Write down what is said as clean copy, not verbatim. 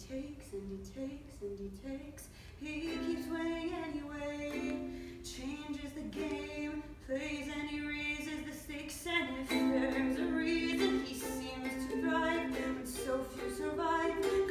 takes and he takes and he takes. He keeps winning anyway. Changes the game, plays and he raises the stakes. And if there's a reason he seems to thrive when so few survive,